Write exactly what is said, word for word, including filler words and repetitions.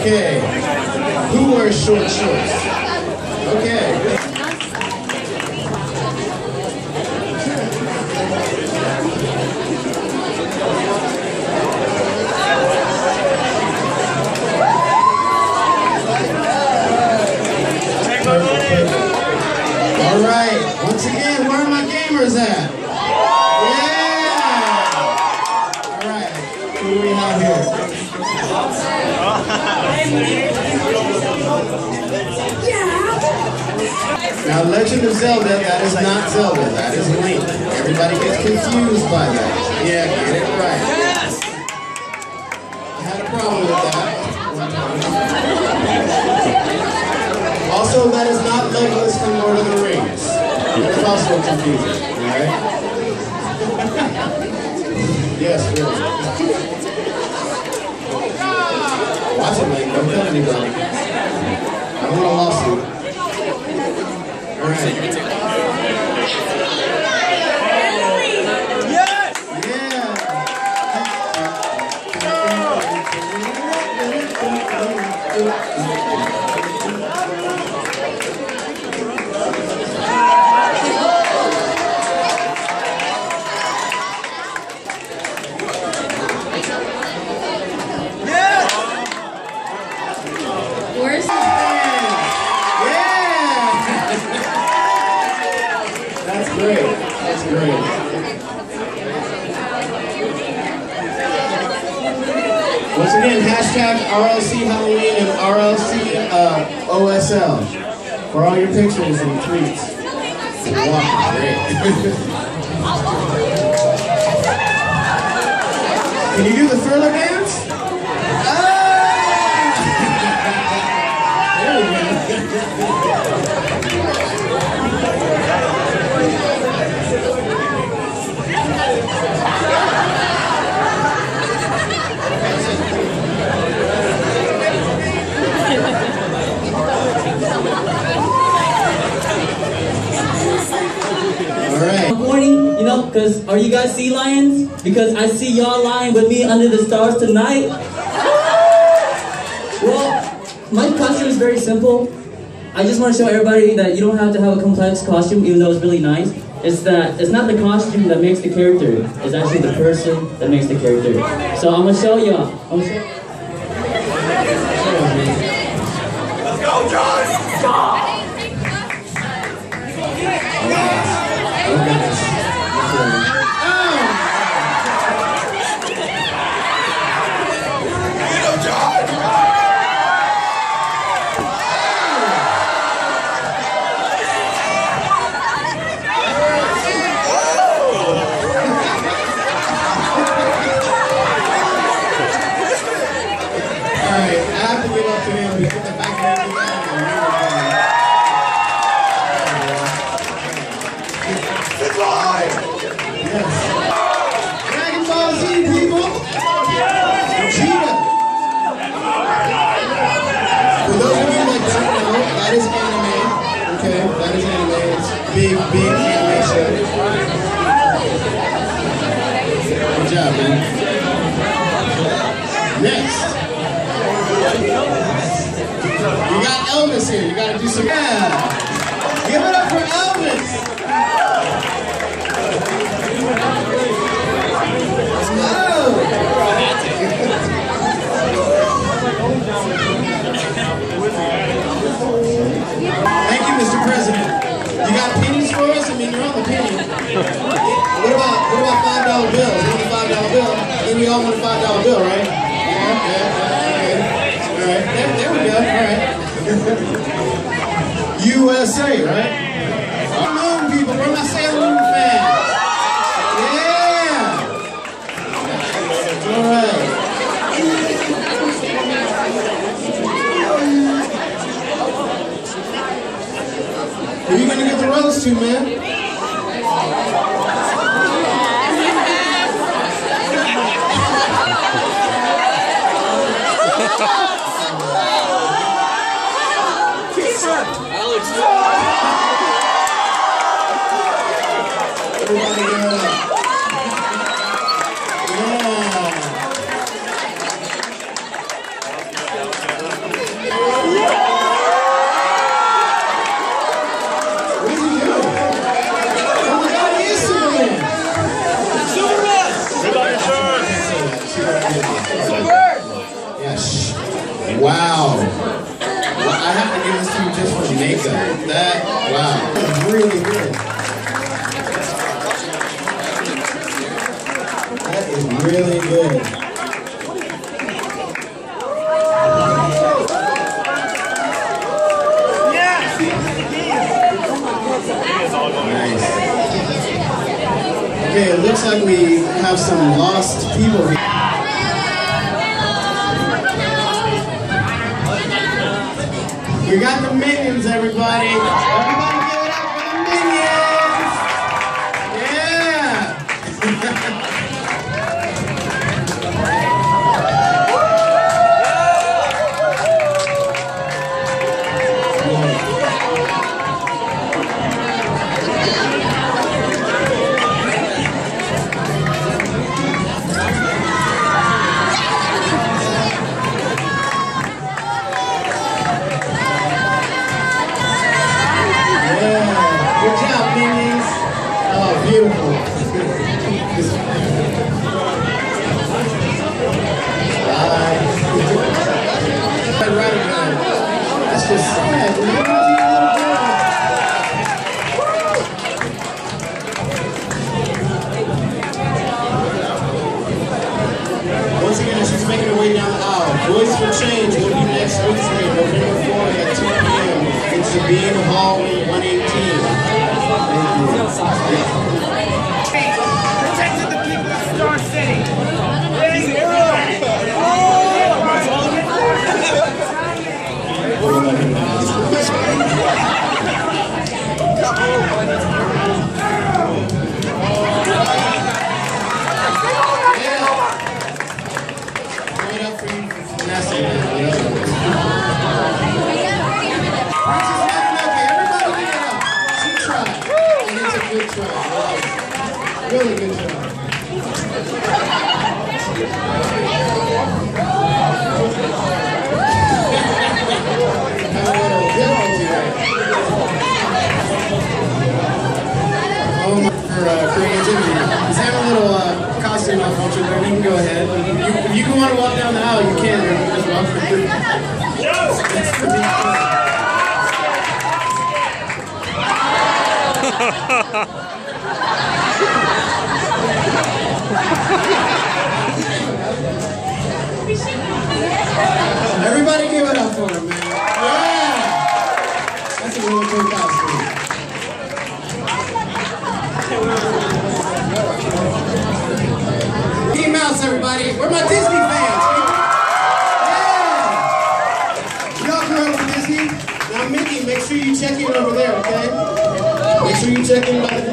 Okay. Who wears short shorts? Okay. All right. Once again, where are my gamers at? Yeah. All right. Who do we have here? Now, Legend of Zelda, that is not Zelda, that is Link. Everybody gets confused by that. Yeah, get it right. I had a problem with that. Also, that is not Legolas from Lord of the Rings. It's also confusing, alright? Yes, really. Watch it, Link, don't kill anybody. I don't want a lawsuit. Alright. Yes! Yeah! Where's the That's great. That's great. Once again, hashtag R L C Halloween and R L C uh, O S L for all your pictures and tweets. Wow, great. Can you do the Thriller dance? Ah! There we go. You know, because are you guys sea lions? Because I see y'all lying with me under the stars tonight. Well, my costume is very simple. I just want to show everybody that you don't have to have a complex costume, even though it's really nice. It's that it's not the costume that makes the character. It's actually the person that makes the character. So I'm gonna show y'all. Let's go, John! Stop! Dragon Ball Z, people! Vegeta! For those of you that don't know, that is anime. Okay, that is anime. It's big, big animation. Good job, man. Next. You got Elvis here. You gotta do some. Yeah! Give it up for Elvis! Thank you, Mister President. You got pennies for us? I mean, you're on the penny. What about what about five dollar bills? You want a five dollar bill? Then we all want a five dollar bill, right? Yeah, yeah, yeah. All right, there, there we go. All right. U S A, right? Moon people, where are my Sailor Moon fans? Yeah. All right. Who are you gonna get the rose to, man? Alex. Everybody get up. Yeah. Really good. Nice. Okay, it looks like we have some lost people here. We got the Minions, everybody. Everybody give it up for the Minions. Yeah. Good job, Minions. Oh, beautiful. Bye. Right around. That's just sad. Once again, she's making her way down the aisle. Voice for Change will be next Wednesday, November fourth at two p m in Sabine Hall one eighteen. Protecting the people of Star City. Good try. Really good job. Oh my, for uh, creativity. He's having a little uh, costume malfunction there. You can go ahead. You, if you want to walk down the aisle, you can. Just walk through. Everybody give it up for him, man. Yeah! That's a really cool costume. Mickey Mouse, everybody. Where are my Disney fans? Yeah! Y'all grew up with Disney? Now, Mickey, make sure you check in over there, okay? Make sure you check in by the